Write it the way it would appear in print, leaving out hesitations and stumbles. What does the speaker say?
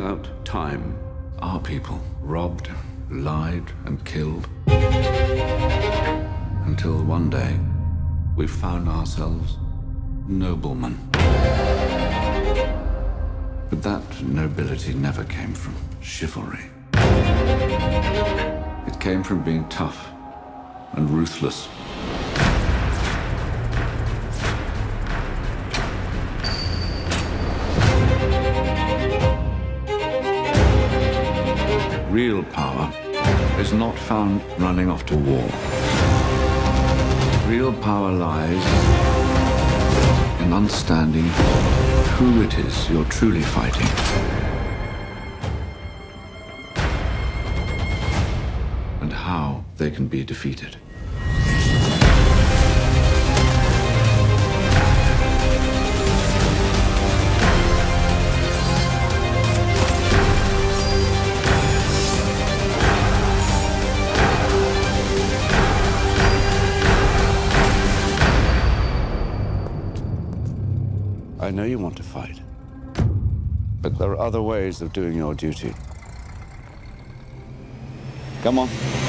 out time. Our people robbed, lied, and killed. Until one day, we found ourselves noblemen. But that nobility never came from chivalry. It came from being tough and ruthless. Real power is not found running off to war. Real power lies in understanding who it is you're truly fighting. And how they can be defeated. I know you want to fight, but there are other ways of doing your duty. Come on.